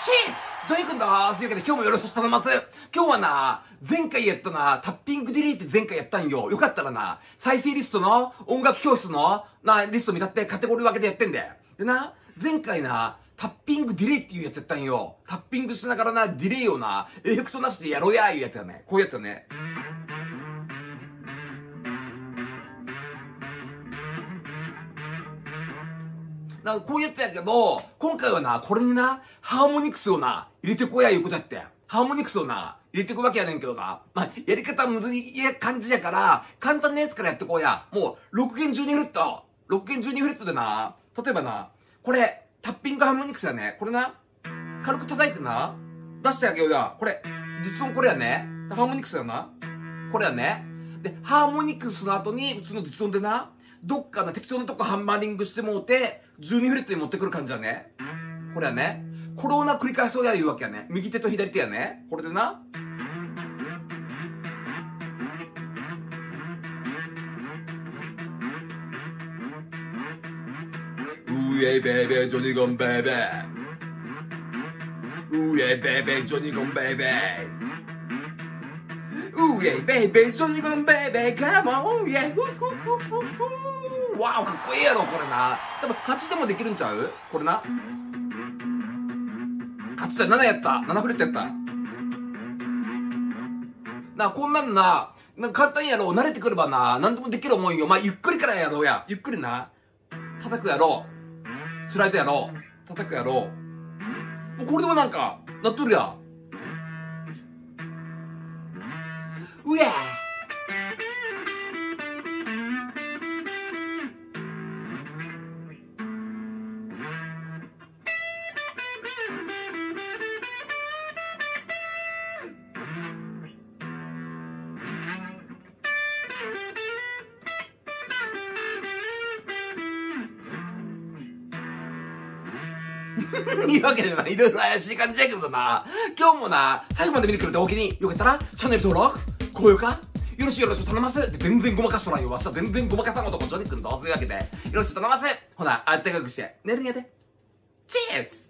チーズジョニーくんだー。というわけで今日もよろしく頼みます。今日はな、前回やったな、タッピングディレイって前回やったんよ。よかったらな、再生リストの音楽教室のリスト見たってカテゴリー分けてやってんで。でな、前回な、タッピングディレイっていうやつやったんよ。タッピングしながらな、ディレイをな、エフェクトなしでやろうやーいうやつやね。こういうやつやね。こういうやつやけど、今回はな、これにな、ハーモニクスをな、入れてこやいうことやって。ハーモニクスをな、入れてこわけやねんけどな。まあ、やり方はむずい感じやから、簡単なやつからやってこうや。もう、6弦12フレット。6弦12フレットでな、例えばな、これ、タッピングハーモニクスやね。これな、軽く叩いてな、出してあげようや。これ、実音これやね。ハーモニクスやな。これやね。で、ハーモニクスの後に、普通の実音でな、どっかの適当なとこハンマーリングしてもうて、12フレットに持ってくる感じやね。これやね。これをな、繰り返そうや言うわけやね。右手と左手やね。これでな。ウエイベイベージョニーゴンベイベー。ウエイベイベージョニーゴンベイベー。ウエイベイベージョニーゴンベイベーカモンウエイフフフフフわおかっこいいやろこれな。多分8でもできるんちゃうこれな。8じゃ7やった。7フレットやった。な、こんなんな、簡単やろう。慣れてくればな、なんでもできる思うよ。まあ、ゆっくりからやろうや。ゆっくりな。叩くやろう。スライドやろう。叩くやろう。これでもなんか、なっとるや。うえいうわけでな、いろいろ怪しい感じやけどな、今日もな、最後まで見てくれておおきに、よかったら、チャンネル登録、高評価、よろしく頼みますって全然ごまかしとらんよ。わしは全然ごまかさん男、ジョニー君と、というわけで、よろしく頼みます。ほな、あったかくして、寝るんやで。チーズ